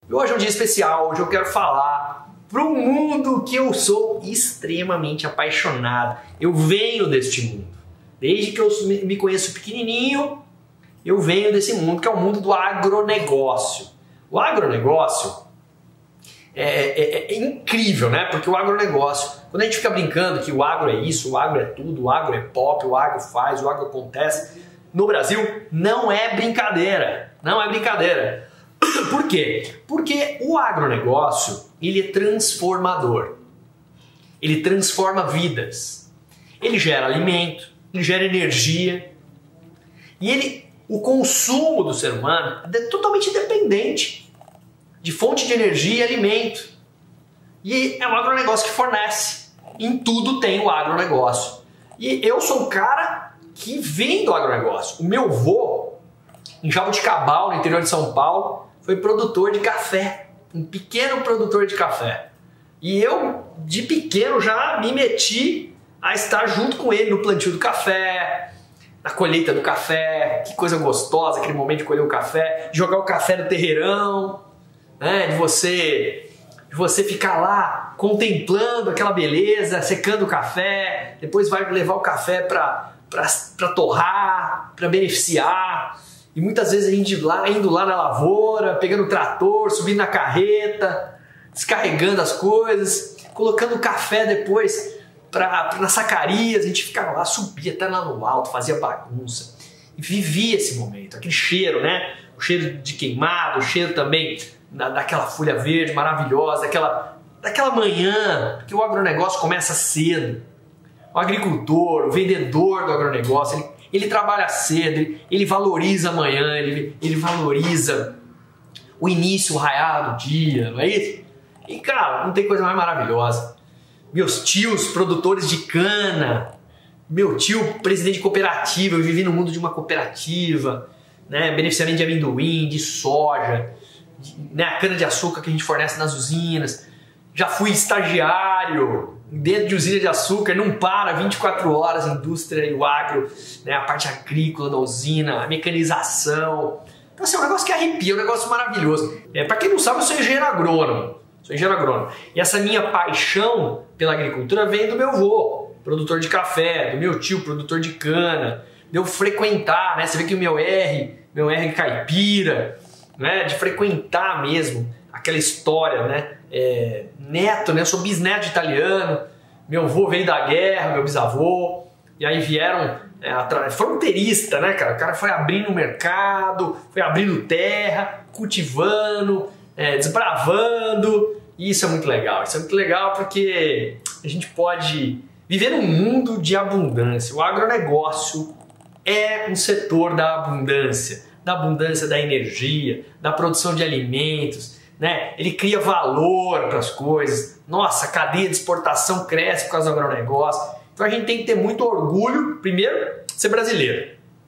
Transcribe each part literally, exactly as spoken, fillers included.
Hoje é um dia especial, hoje eu quero falar para um mundo que eu sou extremamente apaixonado. Eu venho deste mundo. Desde que eu me conheço pequenininho, eu venho desse mundo que é o mundo do agronegócio. O agronegócio é, é, é incrível, né? Porque o agronegócio, quando a gente fica brincando que o agro é isso, o agro é tudo, o agro é pop, o agro faz, o agro acontece, no Brasil não é brincadeira, não é brincadeira. Por quê? Porque o agronegócio, ele é transformador. Ele transforma vidas. Ele gera alimento, ele gera energia. E ele, o consumo do ser humano é totalmente dependente de fonte de energia e alimento. E é um agronegócio que fornece. Em tudo tem o agronegócio. E eu sou um cara que vem do agronegócio. O meu avô, em Jaboticabal, no interior de São Paulo, foi produtor de café, um pequeno produtor de café. E eu, de pequeno, já me meti a estar junto com ele no plantio do café, na colheita do café, que coisa gostosa, aquele momento de colher o café, de jogar o café no terreirão, né? de, você, de você ficar lá contemplando aquela beleza, secando o café, depois vai levar o café para torrar, para beneficiar. E muitas vezes a gente lá, indo lá na lavoura, pegando o trator, subindo na carreta, descarregando as coisas, colocando o café depois pra, nas sacarias, a gente ficava lá, subia até lá no alto, fazia bagunça. E vivia esse momento, aquele cheiro, né? O cheiro de queimado, o cheiro também da, daquela folha verde maravilhosa, daquela, daquela manhã, porque o agronegócio começa cedo. O agricultor, o vendedor do agronegócio, ele Ele trabalha cedo, ele, ele valoriza a manhã, ele, ele valoriza o início, o raiar do dia, não é isso? E cara, não tem coisa mais maravilhosa. Meus tios, produtores de cana, meu tio, presidente de cooperativa, eu vivi no mundo de uma cooperativa, né, beneficiamento de amendoim, de soja, de, né, a cana de açúcar que a gente fornece nas usinas. Já fui estagiário dentro de usina de açúcar, não para, vinte e quatro horas, a indústria e o agro, né, a parte agrícola da usina, a mecanização. Então assim, é um negócio que arrepia, é um negócio maravilhoso. É, para quem não sabe, eu sou engenheiro agrônomo, sou engenheiro agrônomo. E essa minha paixão pela agricultura vem do meu avô, produtor de café, do meu tio, produtor de cana, de eu frequentar, né, você vê que o meu R, meu R caipira, né, de frequentar mesmo aquela história, né, É, neto, né? Eu sou bisneto de italiano, meu avô veio da guerra, meu bisavô, e aí vieram, é, fronteirista, né, cara? O cara foi abrindo o mercado, foi abrindo terra, cultivando, é, desbravando, e isso é muito legal. Isso é muito legal porque a gente pode viver num mundo de abundância. O agronegócio é um setor da abundância, da abundância da energia, da produção de alimentos, né? Ele cria valor para as coisas. Nossa, a cadeia de exportação cresce por causa do agronegócio. Então a gente tem que ter muito orgulho, primeiro, de ser brasileiro.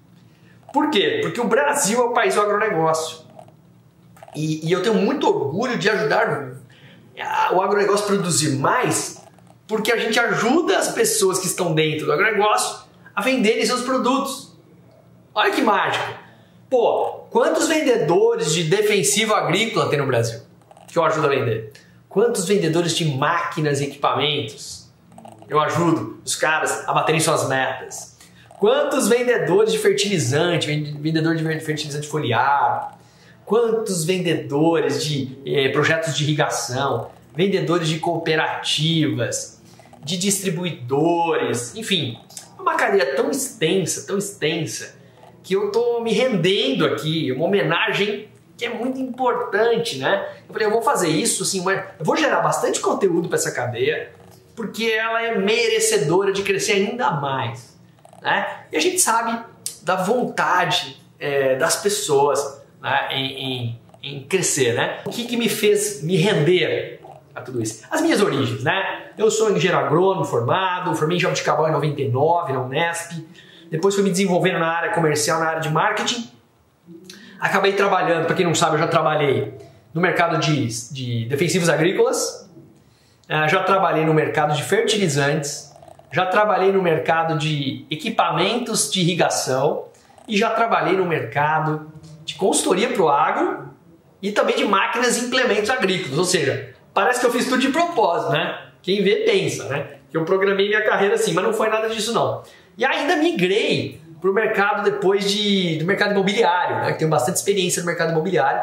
Por quê? Porque o Brasil é o país do agronegócio. E, e eu tenho muito orgulho de ajudar o agronegócio a produzir mais, porque a gente ajuda as pessoas que estão dentro do agronegócio a venderem seus produtos. Olha que mágico! Pô, quantos vendedores de defensivo agrícola tem no Brasil que eu ajudo a vender? Quantos vendedores de máquinas e equipamentos eu ajudo os caras a baterem suas metas? Quantos vendedores de fertilizante, vendedor de fertilizante foliar? Quantos vendedores de eh, projetos de irrigação? Vendedores de cooperativas, de distribuidores, enfim, uma cadeia tão extensa, tão extensa, que eu tô me rendendo aqui, uma homenagem que é muito importante, né? Eu falei, eu vou fazer isso, assim, eu vou gerar bastante conteúdo para essa cadeia, porque ela é merecedora de crescer ainda mais, né? E a gente sabe da vontade é, das pessoas, né, em, em, em crescer, né? O que que me fez me render a tudo isso? As minhas origens, né? Eu sou engenheiro agrônomo formado, formei em Jaboticabal em noventa e nove, na Unesp. Depois fui me desenvolvendo na área comercial, na área de marketing. Acabei trabalhando, para quem não sabe, eu já trabalhei no mercado de, de defensivos agrícolas, já trabalhei no mercado de fertilizantes, já trabalhei no mercado de equipamentos de irrigação e já trabalhei no mercado de consultoria para o agro e também de máquinas e implementos agrícolas. Ou seja, parece que eu fiz tudo de propósito, né? Quem vê pensa, né? Que eu programei minha carreira assim, mas não foi nada disso não. E ainda migrei para o mercado depois de, do mercado imobiliário, né? Tenho bastante experiência no mercado imobiliário.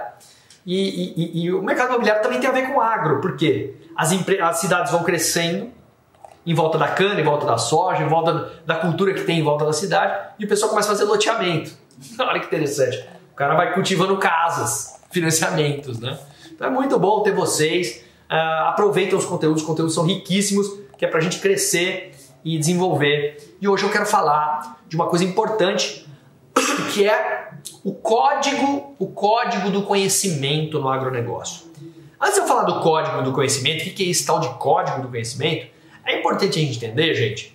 E, e, e o mercado imobiliário também tem a ver com agro, porque as, as cidades vão crescendo em volta da cana, em volta da soja, em volta da cultura que tem em volta da cidade, e o pessoal começa a fazer loteamento. Olha que interessante. O cara vai cultivando casas, financiamentos, né? Então é muito bom ter vocês. Uh, aproveitem os conteúdos, os conteúdos são riquíssimos, que é pra gente crescer e desenvolver. E hoje eu quero falar de uma coisa importante, que é o código, o código do conhecimento no agronegócio. Antes de eu falar do código do conhecimento, o que é esse tal de código do conhecimento? É importante a gente entender, gente,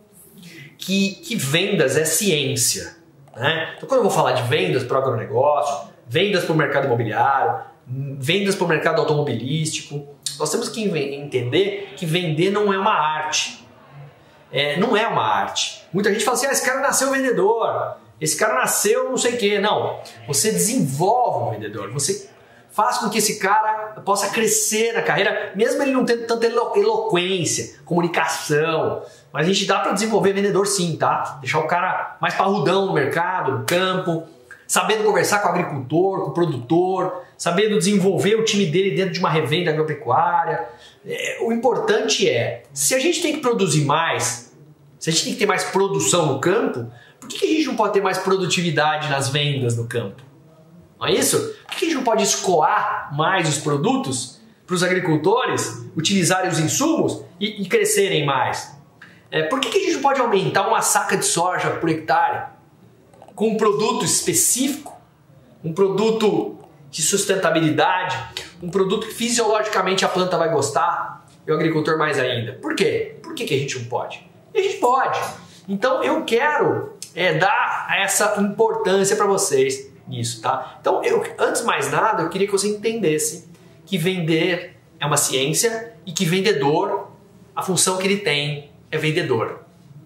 que, que vendas é ciência, né? Então, quando eu vou falar de vendas para o agronegócio, vendas para o mercado imobiliário, vendas para o mercado automobilístico, nós temos que entender que vender não é uma arte. É, não é uma arte. Muita gente fala assim, ah, esse cara nasceu vendedor, esse cara nasceu não sei o quê. Não, você desenvolve um vendedor, você faz com que esse cara possa crescer na carreira, mesmo ele não tendo tanta elo eloquência, comunicação. Mas a gente dá para desenvolver vendedor sim, tá? Deixar o cara mais parrudão no mercado, no campo, sabendo conversar com o agricultor, com o produtor, sabendo desenvolver o time dele dentro de uma revenda agropecuária. É, o importante é, se a gente tem que produzir mais, se a gente tem que ter mais produção no campo, por que, que a gente não pode ter mais produtividade nas vendas no campo? Não é isso? Por que a gente não pode escoar mais os produtos para os agricultores utilizarem os insumos e, e crescerem mais? É, por que, que a gente não pode aumentar uma saca de soja por hectare com um produto específico, um produto de sustentabilidade, um produto que fisiologicamente a planta vai gostar e o agricultor mais ainda? Por quê? Por que, que a gente não pode? E a gente pode. Então eu quero é, dar essa importância para vocês nisso, tá? Então, eu, antes de mais nada, eu queria que você entendesse que vender é uma ciência e que vendedor, a função que ele tem é vendedor.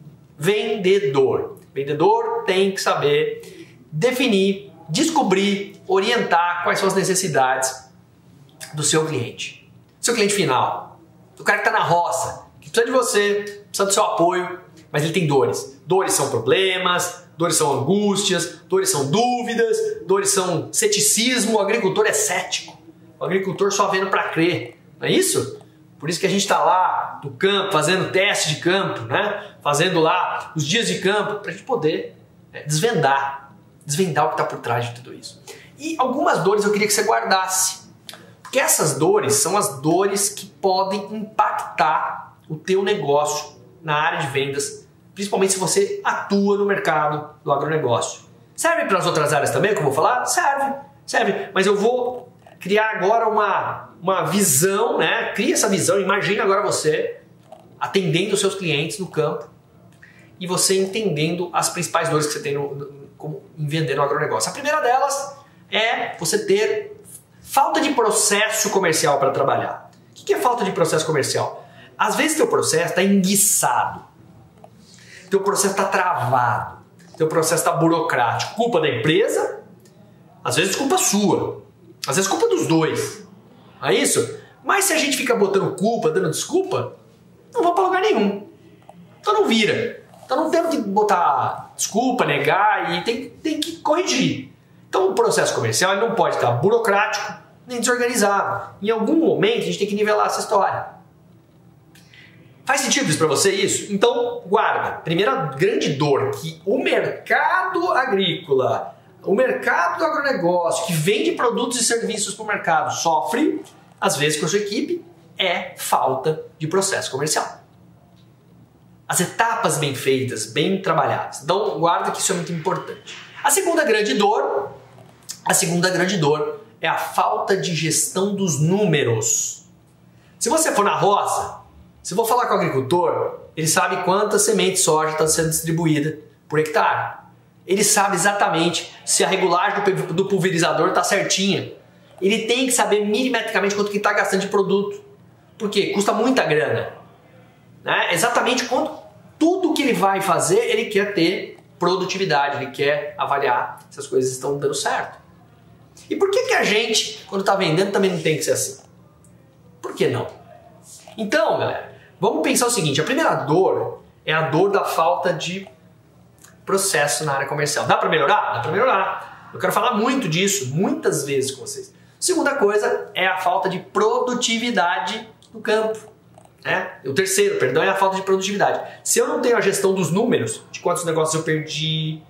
Vendedor. Vendedor tem que saber definir, descobrir, orientar quais são as necessidades do seu cliente. Seu cliente final, do cara que está na roça, que precisa de você, precisa do seu apoio, mas ele tem dores. Dores são problemas, dores são angústias, dores são dúvidas, dores são ceticismo. O agricultor é cético. O agricultor só vendo para crer. Não é isso? Por isso que a gente está lá no campo, fazendo teste de campo, né? Fazendo lá os dias de campo, para a gente poder é, desvendar, desvendar o que está por trás de tudo isso. E algumas dores eu queria que você guardasse. Porque essas dores são as dores que podem impactar o teu negócio na área de vendas, principalmente se você atua no mercado do agronegócio. Serve para as outras áreas também, que eu vou falar? Serve, serve. Mas eu vou criar agora uma, uma visão, né? Cria essa visão, imagina agora você atendendo os seus clientes no campo e você entendendo as principais dores que você tem no, no, em vender no agronegócio. A primeira delas é você ter falta de processo comercial para trabalhar. O que é falta de processo comercial? Às vezes teu processo está enguiçado. Teu processo está travado, teu processo está burocrático. Culpa da empresa, às vezes culpa sua, às vezes culpa dos dois. Não é isso? Mas se a gente fica botando culpa, dando desculpa, não vou para lugar nenhum. Então não vira. Então não temos que botar desculpa, negar e tem, tem que corrigir. Então o processo comercial ele não pode estar burocrático nem desorganizado. Em algum momento a gente tem que nivelar essa história. Faz sentido isso para você isso? Então, guarda. Primeira grande dor que o mercado agrícola, o mercado do agronegócio, que vende produtos e serviços para o mercado, sofre, às vezes com a sua equipe, é falta de processo comercial. As etapas bem feitas, bem trabalhadas. Então, guarda que isso é muito importante. A segunda grande dor, a segunda grande dor é a falta de gestão dos números. Se você for na roça, se eu vou falar com o agricultor, ele sabe quantas sementes de soja está sendo distribuída por hectare. Ele sabe exatamente se a regulagem do pulverizador está certinha. Ele tem que saber milimetricamente quanto que está gastando de produto. Por quê? Custa muita grana. Né? Exatamente quanto tudo que ele vai fazer, ele quer ter produtividade, ele quer avaliar se as coisas estão dando certo. E por que que a gente, quando está vendendo, também não tem que ser assim? Por que não? Então, galera, vamos pensar o seguinte, a primeira dor é a dor da falta de processo na área comercial. Dá para melhorar? Dá para melhorar. Eu quero falar muito disso, muitas vezes com vocês. Segunda coisa é a falta de produtividade no campo. Né? O terceiro, perdão, é a falta de produtividade. Se eu não tenho a gestão dos números, de quantos negócios eu perdi,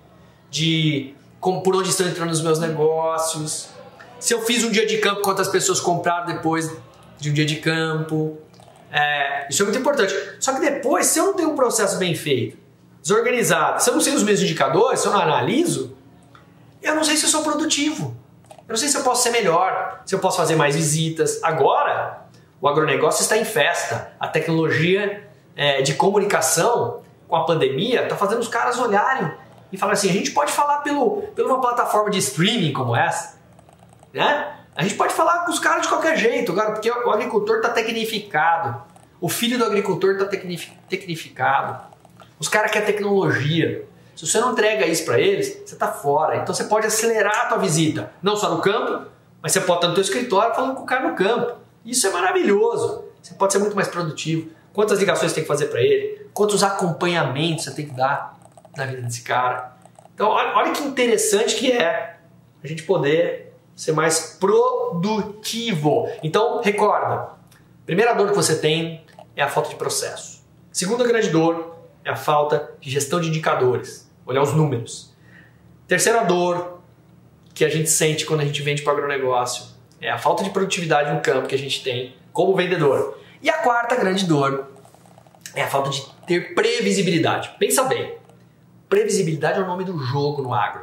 de como, por onde estão entrando os meus negócios, se eu fiz um dia de campo, quantas pessoas compraram depois de um dia de campo, é, isso é muito importante. Só que depois, se eu não tenho um processo bem feito, desorganizado, se eu não sei os meus indicadores, se eu não analiso, eu não sei se eu sou produtivo. Eu não sei se eu posso ser melhor, se eu posso fazer mais visitas. Agora, o agronegócio está em festa. A tecnologia é, de comunicação com a pandemia está fazendo os caras olharem e falar assim, a gente pode falar pelo, pela uma plataforma de streaming como essa, né? A gente pode falar com os caras de qualquer jeito, cara, porque o agricultor está tecnificado, o filho do agricultor está tecnificado, os caras querem tecnologia. Se você não entrega isso para eles, você está fora. Então você pode acelerar a tua visita, não só no campo, mas você pode estar no teu escritório falando com o cara no campo. Isso é maravilhoso. Você pode ser muito mais produtivo. Quantas ligações você tem que fazer para ele? Quantos acompanhamentos você tem que dar na vida desse cara? Então olha, olha que interessante que é a gente poder ser mais produtivo. Então recorda, primeira dor que você tem é a falta de processo. Segunda grande dor é a falta de gestão de indicadores, olhar os números. Terceira dor que a gente sente quando a gente vende para o agronegócio é a falta de produtividade no campo que a gente tem como vendedor. E a quarta grande dor é a falta de ter previsibilidade. Pensa bem, previsibilidade é o nome do jogo no agro.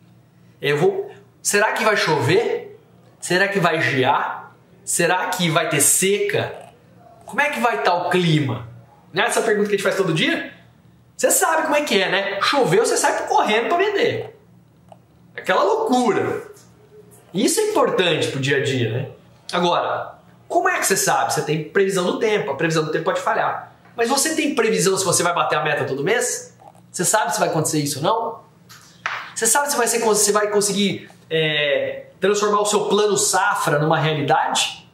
Eu vou, será que vai chover? Será que vai gear? Será que vai ter seca? Como é que vai estar o clima? Não é essa pergunta que a gente faz todo dia? Você sabe como é que é, né? Choveu, você sai correndo para vender. Aquela loucura. Isso é importante pro dia a dia, né? Agora, como é que você sabe? Você tem previsão do tempo. A previsão do tempo pode falhar. Mas você tem previsão se você vai bater a meta todo mês? Você sabe se vai acontecer isso ou não? Você sabe se vai, ser, se vai conseguir é, transformar o seu plano safra numa realidade?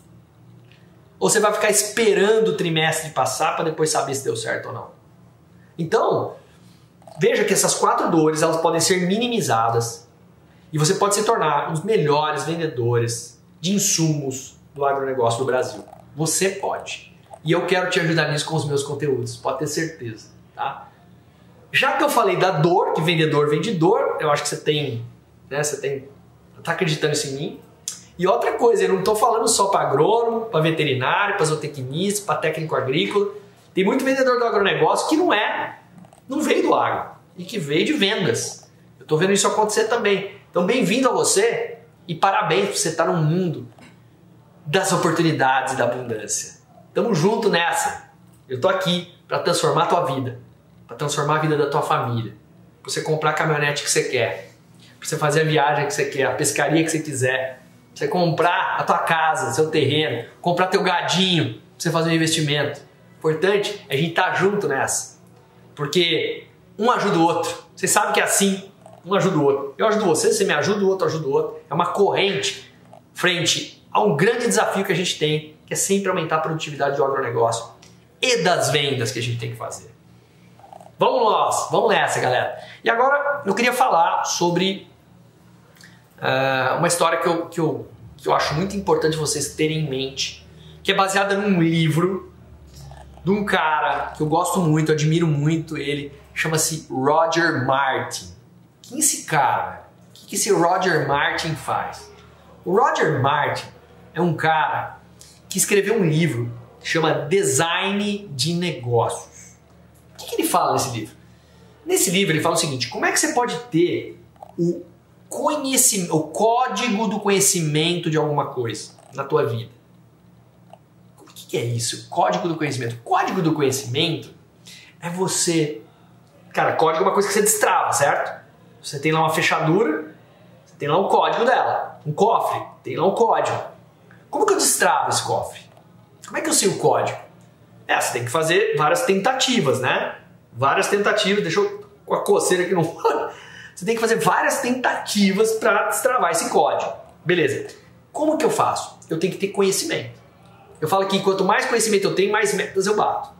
Ou você vai ficar esperando o trimestre passar para depois saber se deu certo ou não? Então, veja que essas quatro dores elas podem ser minimizadas e você pode se tornar um dos melhores vendedores de insumos do agronegócio do Brasil. Você pode. E eu quero te ajudar nisso com os meus conteúdos, pode ter certeza. Tá? Já que eu falei da dor, que vendedor vende dor, eu acho que você tem, né, você tem, tá acreditando isso em mim. E outra coisa, eu não estou falando só para agrônomo, para veterinário, para zootecnista, para técnico agrícola. Tem muito vendedor do agronegócio que não é, não veio do agro e que veio de vendas. Eu estou vendo isso acontecer também. Então, bem-vindo a você e parabéns por você estar no mundo das oportunidades e da abundância. Tamo junto nessa. Eu estou aqui para transformar a tua vida, para transformar a vida da tua família, para você comprar a caminhonete que você quer, para você fazer a viagem que você quer, a pescaria que você quiser, para você comprar a tua casa, seu terreno, comprar teu gadinho, para você fazer um investimento. Importante é a gente estar junto nessa, porque um ajuda o outro. Você sabe que é assim, um ajuda o outro. Eu ajudo você, você me ajuda, o outro ajuda o outro. É uma corrente frente a um grande desafio que a gente tem, que é sempre aumentar a produtividade do agronegócio e das vendas que a gente tem que fazer. Vamos nós, vamos nessa, galera. E agora eu queria falar sobre uh, uma história que eu, que, eu, que eu acho muito importante vocês terem em mente, que é baseada num livro de um cara que eu gosto muito, admiro muito ele, chama-se Roger Martin. Quem é esse cara? O que esse Roger Martin faz? O Roger Martin é um cara que escreveu um livro que chama Design de Negócios. O que ele fala nesse livro? Nesse livro ele fala o seguinte, como é que você pode ter o, conhecimento, o código do conhecimento de alguma coisa na tua vida? O que é isso? Código do conhecimento. Código do conhecimento é você... Cara, código é uma coisa que você destrava, certo? Você tem lá uma fechadura, você tem lá um código dela. Um cofre, tem lá um código. Como que eu destravo esse cofre? Como é que eu sei o código? É, você tem que fazer várias tentativas, né? Várias tentativas. Deixa eu... com a coceira aqui no... Você tem que fazer várias tentativas para destravar esse código. Beleza. Como que eu faço? Eu tenho que ter conhecimento. Eu falo que quanto mais conhecimento eu tenho, mais metas eu bato.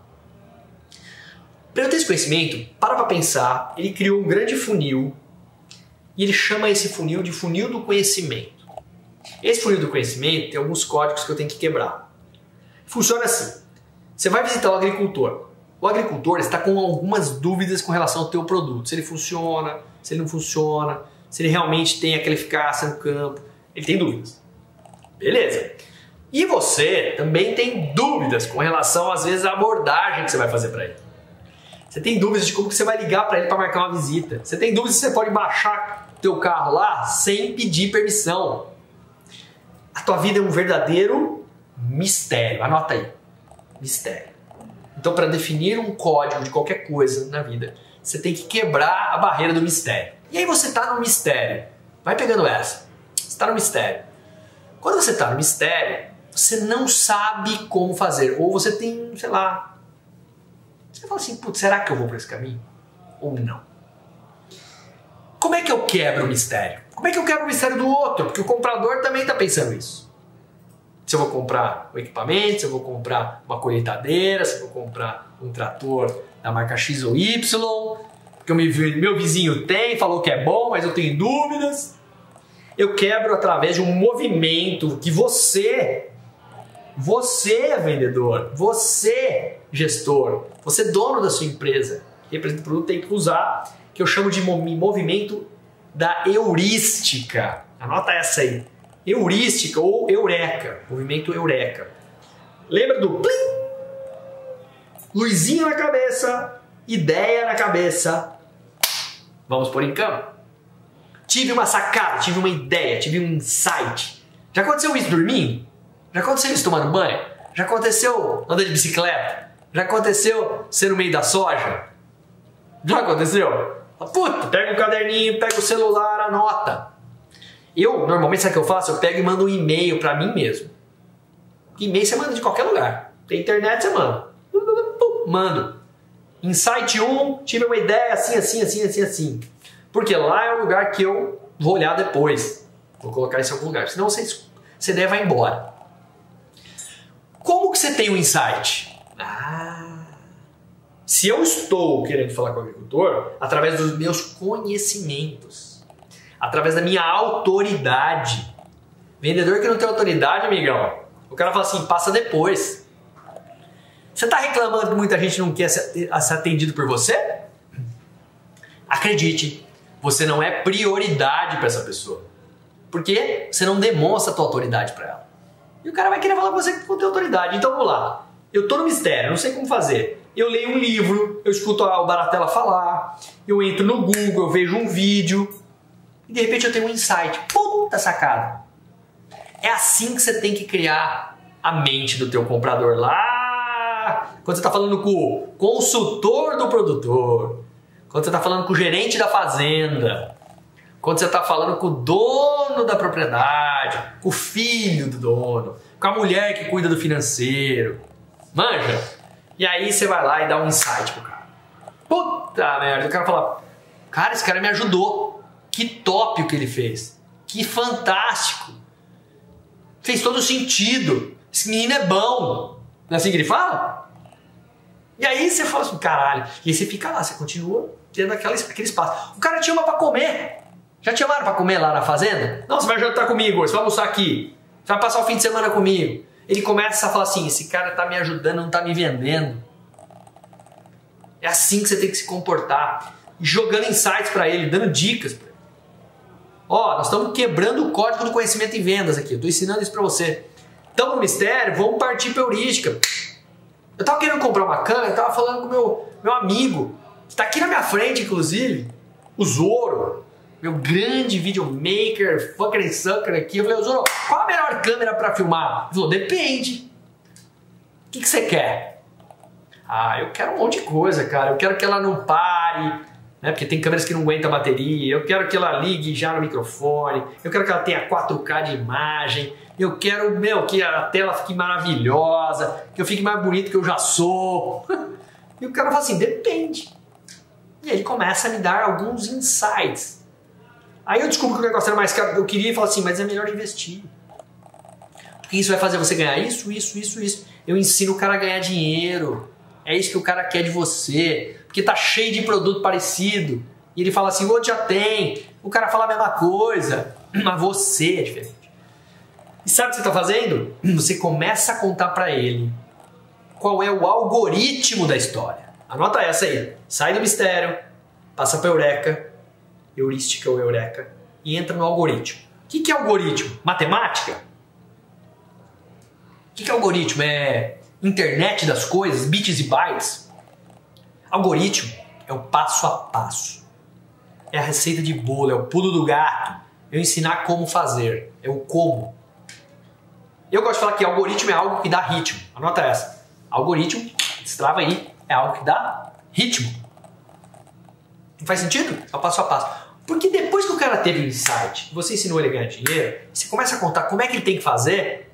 Para eu ter esse conhecimento, para para pensar, ele criou um grande funil e ele chama esse funil de funil do conhecimento. Esse funil do conhecimento tem alguns códigos que eu tenho que quebrar. Funciona assim. Você vai visitar o agricultor. O agricultor está com algumas dúvidas com relação ao teu produto. Se ele funciona, se ele não funciona, se ele realmente tem aquela eficácia no campo. Ele tem dúvidas. Beleza. E você também tem dúvidas com relação, às vezes, à abordagem que você vai fazer para ele. Você tem dúvidas de como que você vai ligar para ele para marcar uma visita. Você tem dúvidas se você pode baixar o teu carro lá sem pedir permissão. A tua vida é um verdadeiro mistério. Anota aí. Mistério. Então, para definir um código de qualquer coisa na vida, você tem que quebrar a barreira do mistério. E aí você está no mistério. Vai pegando essa. Você está no mistério. Quando você está no mistério, você não sabe como fazer. Ou você tem, sei lá... Você fala assim, putz, será que eu vou por esse caminho? Ou não? Como é que eu quebro o mistério? Como é que eu quebro o mistério do outro? Porque o comprador também está pensando isso. Se eu vou comprar um equipamento, se eu vou comprar uma colheitadeira, se eu vou comprar um trator da marca X ou Y, porque o meu vizinho tem, falou que é bom, mas eu tenho dúvidas. Eu quebro através de um movimento que você, você vendedor, você gestor, você dono da sua empresa, representa o produto, tem que usar, que eu chamo de movimento da heurística. Anota essa aí. Heurística ou eureka, movimento eureka. Lembra do plim? Luzinha na cabeça, ideia na cabeça. Vamos pôr em campo. Tive uma sacada, tive uma ideia, tive um insight. Já aconteceu isso dormindo? Já aconteceu isso tomando banho? Já aconteceu andando de bicicleta? Já aconteceu ser no meio da soja? Já aconteceu? Puta, pega o caderninho, pega o celular, anota. Eu, normalmente, sabe o que eu faço? Eu pego e mando um e-mail para mim mesmo. E-mail você manda de qualquer lugar. Tem internet, você manda. Mando. Insight um, tive uma ideia assim, assim, assim, assim, assim. Porque lá é o lugar que eu vou olhar depois. Vou colocar isso em algum lugar. Senão você, essa ideia vai embora. Como que você tem um insight? Ah, se eu estou querendo falar com o agricultor, através dos meus conhecimentos. Através da minha autoridade. Vendedor que não tem autoridade, amigão, o cara fala assim, passa depois. Você está reclamando que muita gente não quer ser atendido por você? Acredite, você não é prioridade para essa pessoa. Porque você não demonstra a tua autoridade para ela. E o cara vai querer falar com você que não tem autoridade. Então vamos lá. Eu estou no mistério, não sei como fazer. Eu leio um livro, eu escuto o Baratella falar, eu entro no Google, eu vejo um vídeo. E de repente eu tenho um insight. Puta sacada. É assim que você tem que criar a mente do teu comprador lá. Quando você está falando com o consultor do produtor. Quando você está falando com o gerente da fazenda. Quando você está falando com o dono da propriedade. Com o filho do dono. Com a mulher que cuida do financeiro. Manja? E aí você vai lá e dá um insight pro cara. Puta merda. O cara fala, cara, esse cara me ajudou. Que top o que ele fez. Que fantástico. Fez todo sentido. Esse menino é bom. Não é assim que ele fala? E aí você fala assim, caralho. E aí você fica lá, você continua tendo aquela, aquele espaço. O cara te chama pra comer. Já te chamaram pra comer lá na fazenda? Não, você vai jantar comigo, você vai almoçar aqui. Você vai passar o fim de semana comigo. Ele começa a falar assim, esse cara tá me ajudando, não tá me vendendo. É assim que você tem que se comportar. Jogando insights pra ele, dando dicas pra ele. Ó, nós estamos quebrando o código do conhecimento em vendas aqui. Eu estou ensinando isso para você. Estamos no mistério, vamos partir para a heurística. Eu estava querendo comprar uma câmera, eu estava falando com o meu, meu amigo, que está aqui na minha frente, inclusive, o Zoro, meu grande videomaker, fucker and sucker aqui. Eu falei, Zoro, qual a melhor câmera para filmar? Ele falou, depende. O que, que você quer? Ah, eu quero um monte de coisa, cara. Eu quero que ela não pare. Né? Porque tem câmeras que não aguentam a bateria, eu quero que ela ligue já no microfone, eu quero que ela tenha quatro K de imagem, eu quero, meu, que a tela fique maravilhosa, que eu fique mais bonito que eu já sou. E o cara fala assim, depende. E aí ele começa a me dar alguns insights. Aí eu descubro que o negócio era mais caro do que eu queria e falo assim, mas é melhor investir. Porque isso vai fazer você ganhar isso, isso, isso, isso. Eu ensino o cara a ganhar dinheiro. É isso que o cara quer de você. Porque tá cheio de produto parecido. E ele fala assim, o outro já tem. O cara fala a mesma coisa. Mas você é diferente. E sabe o que você tá fazendo? Você começa a contar pra ele qual é o algoritmo da história. Anota essa aí. Sai do mistério, passa pra Eureka, heurística ou Eureka, e entra no algoritmo. O que que é algoritmo? Matemática? O que que é algoritmo? É internet das coisas, bits e bytes? Algoritmo é o passo a passo. É a receita de bolo, é o pulo do gato. É eu ensinar como fazer, é o como. Eu gosto de falar que algoritmo é algo que dá ritmo. Anota essa. Algoritmo, destrava aí, é algo que dá ritmo. Não faz sentido? É o passo a passo. Porque depois que o cara teve o insight, você ensinou ele a ganhar dinheiro, você começa a contar como é que ele tem que fazer,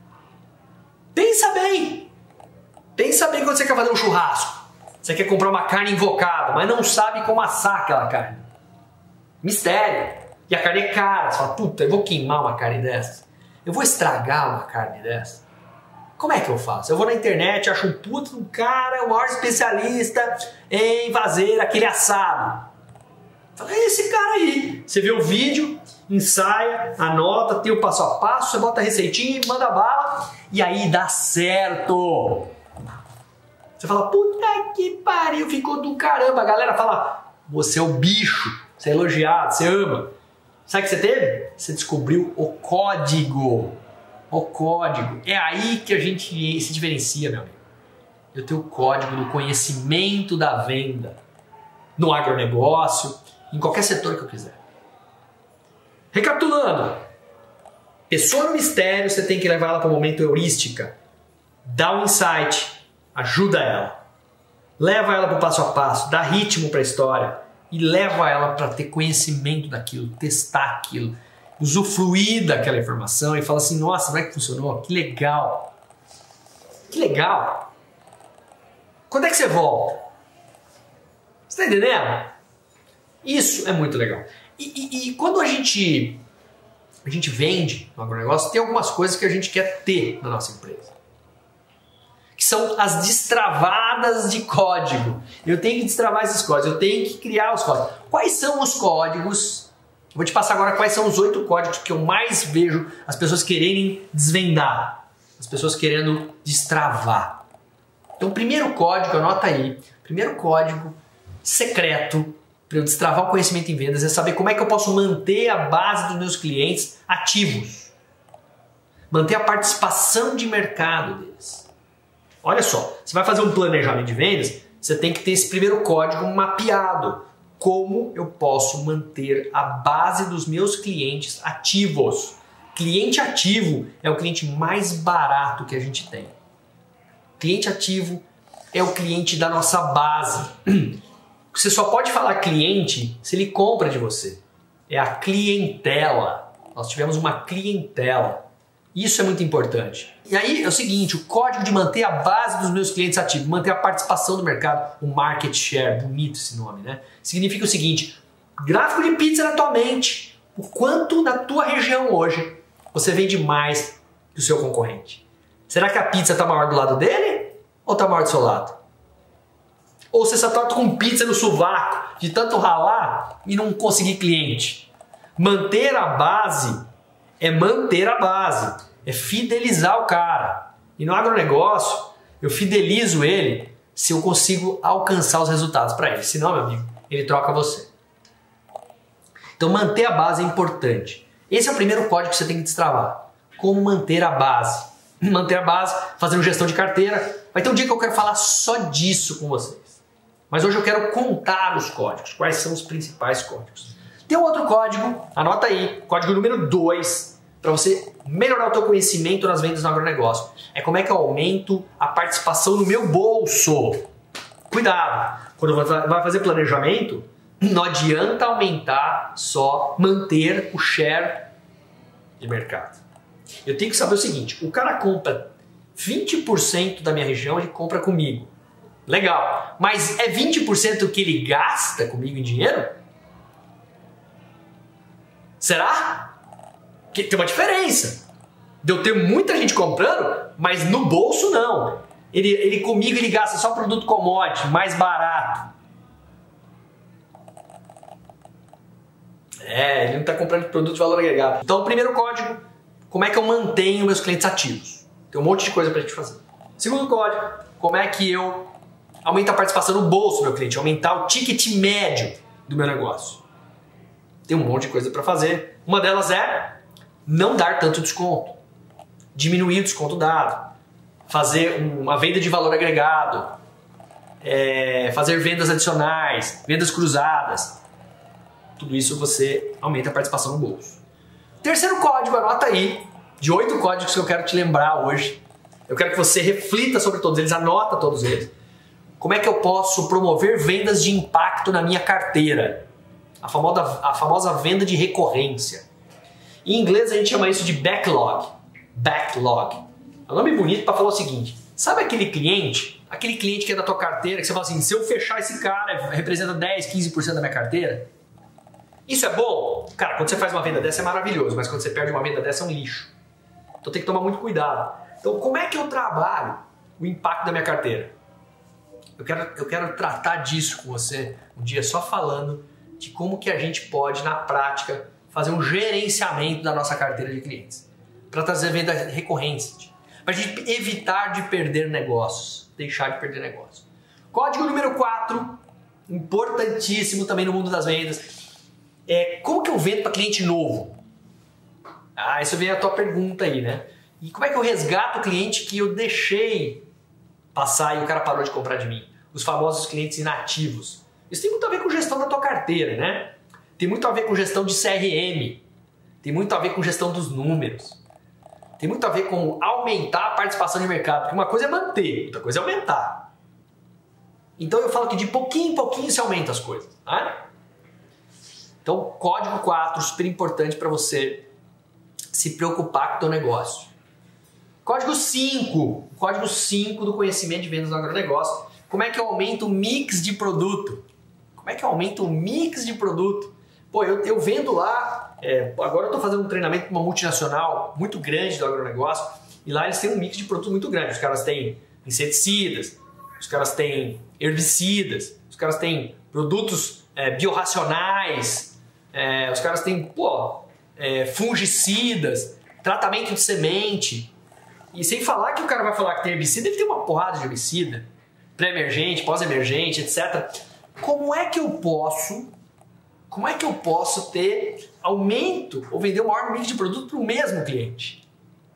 pensa bem. Pensa bem quando você quer fazer um churrasco. Você quer comprar uma carne invocada, mas não sabe como assar aquela carne. Mistério. E a carne é cara. Você fala, puta, eu vou queimar uma carne dessa. Eu vou estragar uma carne dessa. Como é que eu faço? Eu vou na internet, acho um puto um cara, o maior especialista em fazer aquele assado. Fala, é esse cara aí. Você vê o vídeo, ensaia, anota, tem o passo a passo, você bota a receitinha e manda bala, e aí dá certo. Você fala, puta que pariu, ficou do caramba. A galera fala, você é o bicho, você é elogiado, você ama. Sabe o que você teve? Você descobriu o código. O código. É aí que a gente se diferencia, meu amigo. Eu tenho o código do conhecimento da venda. No agronegócio, em qualquer setor que eu quiser. Recapitulando. Pessoa no mistério, você tem que levar ela para o momento heurística. Dá um insight. Ajuda ela. Leva ela para o passo a passo. Dá ritmo para a história. E leva ela para ter conhecimento daquilo, testar aquilo, usufruir daquela informação e fala assim, nossa, não é que funcionou? Que legal! Que legal! Quando é que você volta? Você está entendendo? Isso é muito legal. E, e, e quando a gente, a gente vende no agronegócio, tem algumas coisas que a gente quer ter na nossa empresa. Que são as destravadas de código. Eu tenho que destravar esses códigos, eu tenho que criar os códigos. Quais são os códigos? Vou te passar agora quais são os oito códigos que eu mais vejo as pessoas quererem desvendar, as pessoas querendo destravar. Então, o primeiro código, anota aí, primeiro código secreto para eu destravar o conhecimento em vendas é saber como é que eu posso manter a base dos meus clientes ativos, manter a participação de mercado deles. Olha só, você vai fazer um planejamento de vendas, você tem que ter esse primeiro código mapeado. Como eu posso manter a base dos meus clientes ativos? Cliente ativo é o cliente mais barato que a gente tem. Cliente ativo é o cliente da nossa base. Você só pode falar cliente se ele compra de você. É a clientela. Nós tivemos uma clientela. Isso é muito importante. E aí é o seguinte, o código de manter a base dos meus clientes ativos, manter a participação do mercado, o market share, bonito esse nome, né? Significa o seguinte, gráfico de pizza na tua mente, o quanto na tua região hoje você vende mais que o seu concorrente. Será que a pizza está maior do lado dele ou está maior do seu lado? Ou você só está com pizza no sovaco, de tanto ralar e não conseguir cliente? Manter a base é manter a base. É fidelizar o cara. E no agronegócio, eu fidelizo ele se eu consigo alcançar os resultados para ele. Senão, meu amigo, ele troca você. Então, manter a base é importante. Esse é o primeiro código que você tem que destravar. Como manter a base. Manter a base, fazendo gestão de carteira. Vai ter um dia que eu quero falar só disso com vocês. Mas hoje eu quero contar os códigos. Quais são os principais códigos? Tem um outro código, anota aí, código número dois, para você melhorar o teu conhecimento nas vendas no agronegócio. É como é que eu aumento a participação no meu bolso. Cuidado, quando vai fazer planejamento, não adianta aumentar só manter o share de mercado. Eu tenho que saber o seguinte, o cara compra vinte por cento da minha região, ele compra comigo. Legal, mas é vinte por cento que ele gasta comigo em dinheiro? Será? Que tem uma diferença de eu ter muita gente comprando, mas no bolso não. Ele, ele comigo ele gasta só produto commodity, mais barato. É, ele não está comprando produto de valor agregado. Então, o primeiro código, como é que eu mantenho meus clientes ativos? Tem um monte de coisa para a gente fazer. Segundo código, como é que eu aumento a participação no bolso do meu cliente, aumentar o ticket médio do meu negócio. Tem um monte de coisa para fazer. Uma delas é não dar tanto desconto, diminuir o desconto dado, fazer uma venda de valor agregado, é, fazer vendas adicionais, vendas cruzadas. Tudo isso você aumenta a participação no bolso. Terceiro código, anota aí, de oito códigos que eu quero te lembrar hoje. Eu quero que você reflita sobre todos eles, anota todos eles. Como é que eu posso promover vendas de impacto na minha carteira? A famosa, a famosa venda de recorrência. Em inglês a gente chama isso de backlog. Backlog. É um nome bonito para falar o seguinte. Sabe aquele cliente? Aquele cliente que é da tua carteira, que você fala assim, se eu fechar esse cara, representa dez, quinze por cento da minha carteira? Isso é bom? Cara, quando você faz uma venda dessa é maravilhoso, mas quando você perde uma venda dessa é um lixo. Então tem que tomar muito cuidado. Então como é que eu trabalho o impacto da minha carteira? Eu quero, eu quero tratar disso com você um dia só falando de como que a gente pode, na prática, fazer um gerenciamento da nossa carteira de clientes. Para trazer venda recorrente. Para a gente evitar de perder negócios. Deixar de perder negócios. Código número quatro, importantíssimo também no mundo das vendas. É, como que eu vendo para cliente novo? Ah, isso vem a tua pergunta aí, né? E como é que eu resgato o cliente que eu deixei passar e o cara parou de comprar de mim? Os famosos clientes inativos. Isso tem muito a ver com gestão da tua carteira, né? Tem muito a ver com gestão de C R M. Tem muito a ver com gestão dos números. Tem muito a ver com aumentar a participação de mercado. Porque uma coisa é manter, outra coisa é aumentar. Então eu falo que de pouquinho em pouquinho se aumenta as coisas, né? Então, código quatro, super importante para você se preocupar com o teu negócio. Código cinco, código cinco do conhecimento de vendas no agronegócio. Como é que eu aumento o mix de produto? Como é que eu aumento o mix de produto? Pô, eu, eu vendo lá, é, agora eu estou fazendo um treinamento com uma multinacional muito grande do agronegócio e lá eles têm um mix de produto muito grande. Os caras têm inseticidas, os caras têm herbicidas, os caras têm produtos é, biorracionais, é, os caras têm pô, é, fungicidas, tratamento de semente. E sem falar que o cara vai falar que tem herbicida, ele tem uma porrada de herbicida, pré-emergente, pós-emergente, etcétera. Como é que eu posso, como é que eu posso ter aumento ou vender o maior mix de produto para o mesmo cliente?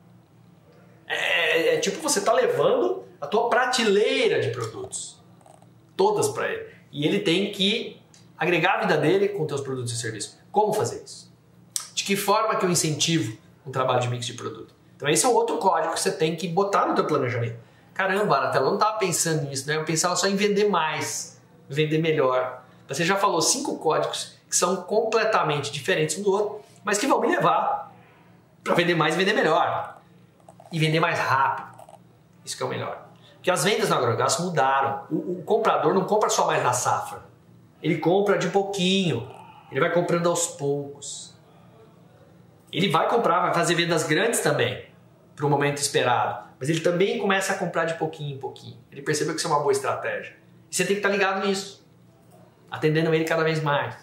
É, é tipo você tá levando a tua prateleira de produtos, todas para ele. E ele tem que agregar a vida dele com teus produtos e serviços. Como fazer isso? De que forma que eu incentivo um trabalho de mix de produto? Então esse é um outro código que você tem que botar no teu planejamento. Caramba, Anatela, eu não estava pensando nisso, né? Eu pensava só em vender mais, vender melhor. Você já falou cinco códigos que são completamente diferentes um do outro, mas que vão me levar para vender mais e vender melhor. E vender mais rápido. Isso que é o melhor. Porque as vendas no agronegócio mudaram. O, o comprador não compra só mais na safra. Ele compra de pouquinho. Ele vai comprando aos poucos. Ele vai comprar, vai fazer vendas grandes também, para o momento esperado. Mas ele também começa a comprar de pouquinho em pouquinho. Ele percebeu que isso é uma boa estratégia. E você tem que estar ligado nisso. Atendendo ele cada vez mais.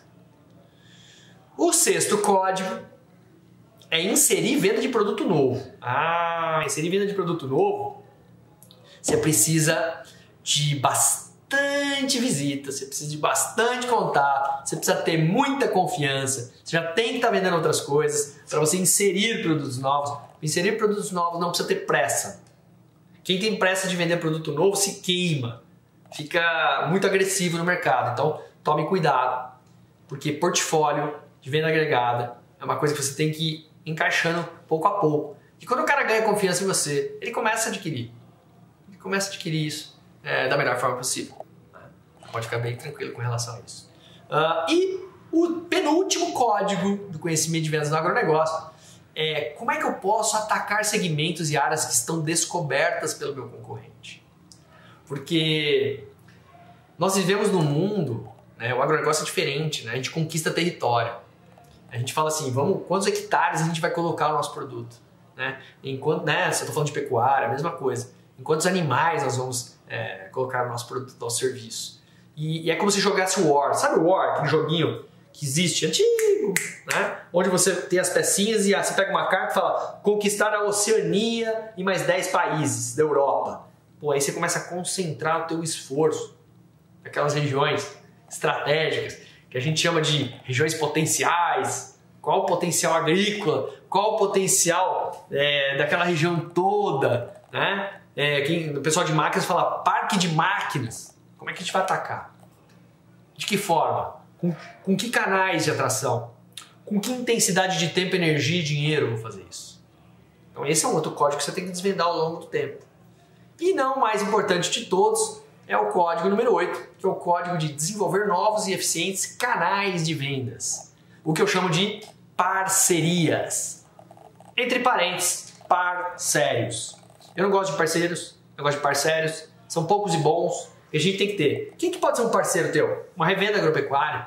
O sexto código é inserir venda de produto novo. Ah, inserir venda de produto novo, você precisa de bastante visita, você precisa de bastante contato, você precisa ter muita confiança, você já tem que estar vendendo outras coisas para você inserir produtos novos. Inserir produtos novos não precisa ter pressa. Quem tem pressa de vender produto novo se queima, fica muito agressivo no mercado. Então tome cuidado, porque portfólio de venda agregada é uma coisa que você tem que ir encaixando pouco a pouco. E quando o cara ganha confiança em você, ele começa a adquirir. Ele começa a adquirir isso é, da melhor forma possível. Pode ficar bem tranquilo com relação a isso. Uh, e o penúltimo código do conhecimento de vendas no agronegócio é como é que eu posso atacar segmentos e áreas que estão descobertas pelo meu concorrente. Porque nós vivemos num mundo, né, o agronegócio é diferente, né, a gente conquista território. A gente fala assim, vamos, quantos hectares a gente vai colocar o nosso produto? Né? Enquanto, né, se eu estou falando de pecuária, a mesma coisa. Em quantos animais nós vamos é, colocar o nosso produto, nosso serviço? E, e é como se jogasse o War. Sabe o War, aquele joguinho que existe, antigo, né? Onde você tem as pecinhas e você pega uma carta e fala conquistar a Oceania e mais dez países da Europa. Pô, aí você começa a concentrar o teu esforço naquelas regiões estratégicas, que a gente chama de regiões potenciais. Qual o potencial agrícola, qual o potencial é, daquela região toda, né? É, quem, o pessoal de máquinas fala parque de máquinas. Como é que a gente vai atacar? De que forma? Com, com que canais de atração? Com que intensidade de tempo, energia e dinheiro eu vou fazer isso? Então esse é um outro código que você tem que desvendar ao longo do tempo. E não o mais importante de todos é o código número oito, que é o código de desenvolver novos e eficientes canais de vendas. O que eu chamo de parcerias. Entre parênteses, parceiros. Eu não gosto de parceiros, eu gosto de parceiros. São poucos e bons e a gente tem que ter. Quem que pode ser um parceiro teu? Uma revenda agropecuária?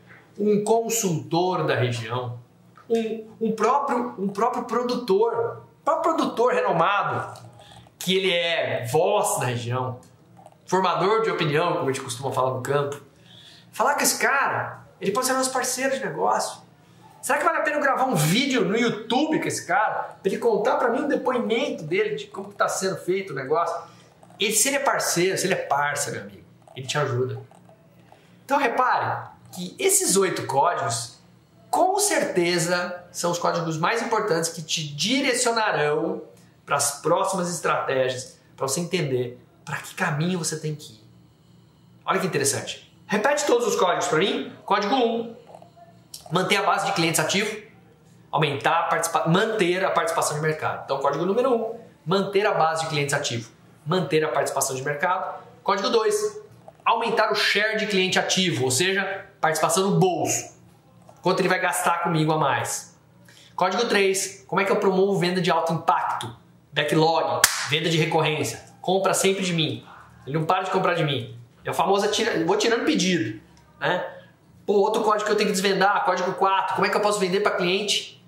Um consultor da região? Um, um, próprio, um próprio produtor? Um próprio produtor renomado, que ele é voz da região, formador de opinião, como a gente costuma falar no campo. Falar com esse cara, ele pode ser nosso parceiro de negócio. Será que vale a pena eu gravar um vídeo no YouTube com esse cara? Para ele contar para mim um depoimento dele de como está sendo feito o negócio? Ele, se ele é parceiro, se ele é parça, meu amigo, ele te ajuda. Então repare que esses oito códigos, com certeza, são os códigos mais importantes que te direcionarão para as próximas estratégias, para você entender para que caminho você tem que ir. Olha que interessante. Repete todos os códigos para mim. Código um. Manter a base de clientes ativo, aumentar a participa- manter a participação de mercado. Então, código número um, manter a base de clientes ativo, manter a participação de mercado. Código dois, aumentar o share de cliente ativo, ou seja, participação no bolso. Quanto ele vai gastar comigo a mais. Código três, como é que eu promovo venda de alto impacto? Backlog, venda de recorrência, compra sempre de mim. Ele não para de comprar de mim. É o famoso, atira, vou tirando pedido, né? Pô, outro código que eu tenho que desvendar, código quatro, como é que eu posso vender para cliente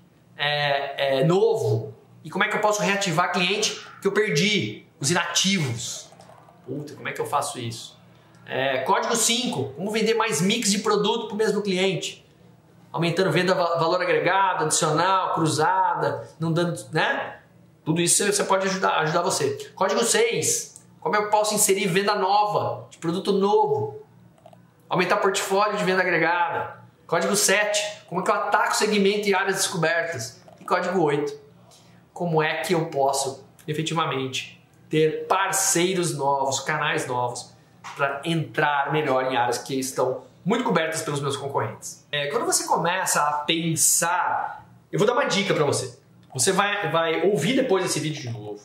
é, é, novo? E como é que eu posso reativar cliente que eu perdi, os inativos? Puta, como é que eu faço isso? É, código cinco, como vender mais mix de produto para o mesmo cliente? Aumentando venda, valor agregado, adicional, cruzada, não dando, né? Tudo isso você pode ajudar, ajudar você. Código seis, como eu posso inserir venda nova, de produto novo? Aumentar portfólio de venda agregada. Código sete, como é que eu ataco segmento e áreas descobertas. E código oito, como é que eu posso efetivamente ter parceiros novos, canais novos, para entrar melhor em áreas que estão muito cobertas pelos meus concorrentes. É, quando você começa a pensar, eu vou dar uma dica para você. Você vai, vai ouvir depois esse vídeo de novo.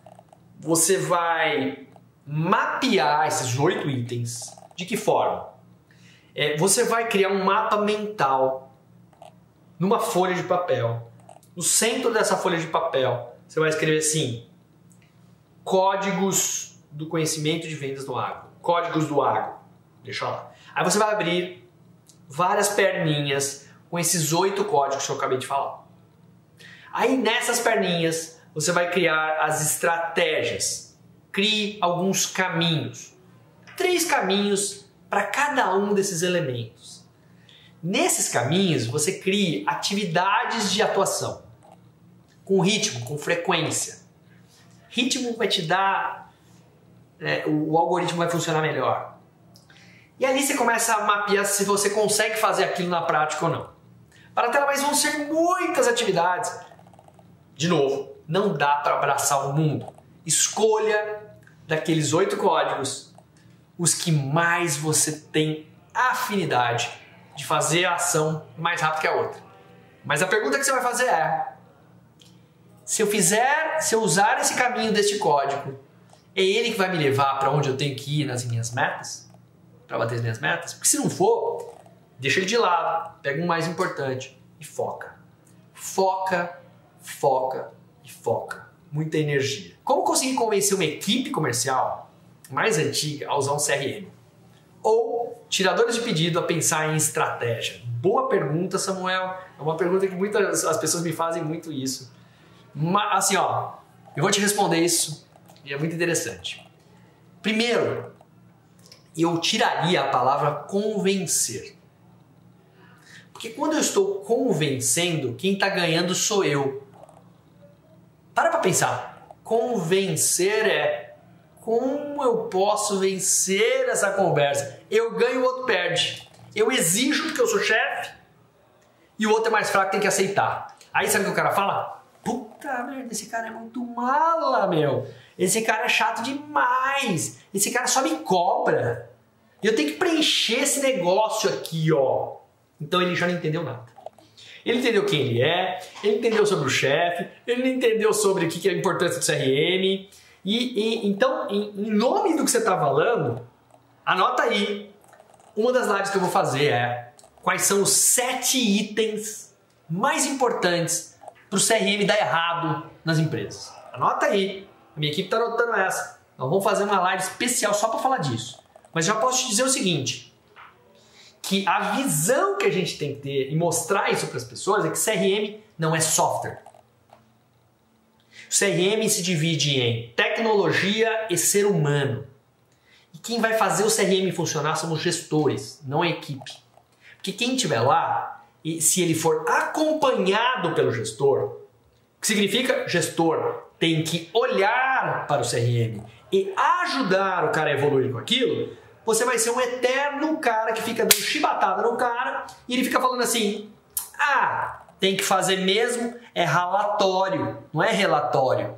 Você vai mapear esses oito itens. De que forma? É, você vai criar um mapa mental numa folha de papel. No centro dessa folha de papel, você vai escrever assim: códigos do conhecimento de vendas do agro. Códigos do agro. Deixa lá. Aí você vai abrir várias perninhas com esses oito códigos que eu acabei de falar. Aí nessas perninhas você vai criar as estratégias. Crie alguns caminhos. Três caminhos para cada um desses elementos. Nesses caminhos, você cria atividades de atuação, com ritmo, com frequência. Ritmo vai te dar, é, o, o algoritmo vai funcionar melhor. E ali você começa a mapear se você consegue fazer aquilo na prática ou não. Para a tela, mas vão ser muitas atividades. De novo, não dá para abraçar o mundo. Escolha daqueles oito códigos os que mais você tem afinidade de fazer a ação mais rápido que a outra. Mas a pergunta que você vai fazer é: se eu fizer, se eu usar esse caminho deste código, é ele que vai me levar para onde eu tenho que ir nas minhas metas? Para bater as minhas metas? Porque se não for, deixa ele de lado, pega um mais importante e foca. Foca, foca e foca. Muita energia. Como conseguir convencer uma equipe comercial mais antiga a usar um C R M? Ou tiradores de pedido a pensar em estratégia? Boa pergunta, Samuel. É uma pergunta que muitas as pessoas me fazem muito isso. Mas, assim, ó, eu vou te responder isso e é muito interessante. Primeiro, eu tiraria a palavra convencer. Porque quando eu estou convencendo, quem está ganhando sou eu. Para pra pensar. Convencer é como eu posso vencer essa conversa? Eu ganho, o outro perde. Eu exijo porque eu sou chefe e o outro é mais fraco, tem que aceitar. Aí sabe o que o cara fala? Puta merda, esse cara é muito mala, meu. Esse cara é chato demais. Esse cara só me cobra. Eu tenho que preencher esse negócio aqui, ó. Então ele já não entendeu nada. Ele entendeu quem ele é, ele entendeu sobre o chefe, ele não entendeu sobre o que é a importância do C R M. E, e então, em, em nome do que você está falando, anota aí. Uma das lives que eu vou fazer é quais são os sete itens mais importantes para o C R M dar errado nas empresas. Anota aí. A minha equipe está anotando essa. Nós vamos fazer uma live especial só para falar disso. Mas já posso te dizer o seguinte, que a visão que a gente tem que ter e mostrar isso para as pessoas é que C R M não é software. O C R M se divide em tecnologia e ser humano. E quem vai fazer o C R M funcionar são os gestores, não a equipe. Porque quem estiver lá, e se ele for acompanhado pelo gestor, o que significa gestor tem que olhar para o C R M e ajudar o cara a evoluir com aquilo, você vai ser um eterno cara que fica dando chibatada no cara e ele fica falando assim, ah, tem que fazer mesmo, é relatório, não é relatório.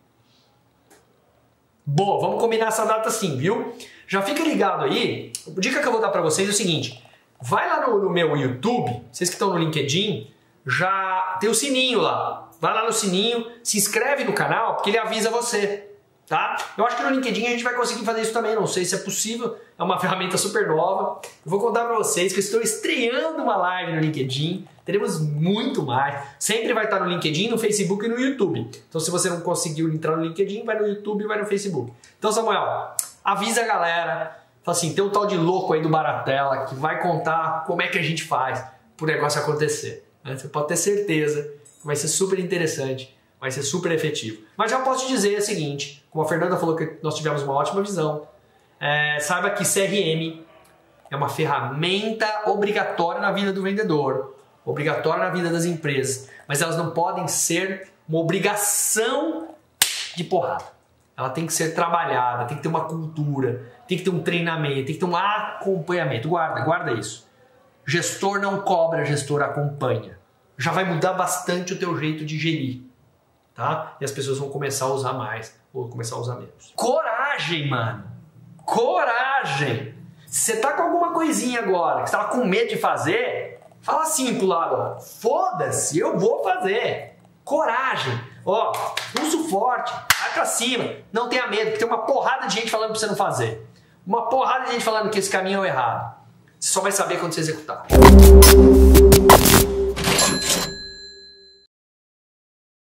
Boa, vamos combinar essa data sim, viu? Já fica ligado aí, a dica que eu vou dar para vocês é o seguinte, vai lá no, no meu YouTube, vocês que estão no LinkedIn, já tem o sininho lá, vai lá no sininho, se inscreve no canal, porque ele avisa você. Tá? Eu acho que no LinkedIn a gente vai conseguir fazer isso também, não sei se é possível, é uma ferramenta super nova. Eu vou contar para vocês que eu estou estreando uma live no LinkedIn, teremos muito mais, sempre vai estar no LinkedIn, no Facebook e no YouTube. Então se você não conseguiu entrar no LinkedIn, vai no YouTube e vai no Facebook. Então Samuel, avisa a galera, fala assim, tem um tal de louco aí do Baratella que vai contar como é que a gente faz para o negócio acontecer. Você pode ter certeza que vai ser super interessante. Vai ser super efetivo. Mas já posso te dizer o seguinte, como a Fernanda falou que nós tivemos uma ótima visão, é, saiba que C R M é uma ferramenta obrigatória na vida do vendedor, obrigatória na vida das empresas, mas elas não podem ser uma obrigação de porrada. Ela tem que ser trabalhada, tem que ter uma cultura, tem que ter um treinamento, tem que ter um acompanhamento. Guarda, guarda isso. Gestor não cobra, gestor acompanha. Já vai mudar bastante o teu jeito de gerir. Tá? E as pessoas vão começar a usar mais ou começar a usar menos. Coragem, mano! Coragem! Se você tá com alguma coisinha agora que você tava com medo de fazer, fala assim pro lado, foda-se, eu vou fazer. Coragem! Ó, pulso forte, vai pra cima, não tenha medo, porque tem uma porrada de gente falando pra você não fazer. Uma porrada de gente falando que esse caminho é o errado. Você só vai saber quando você executar.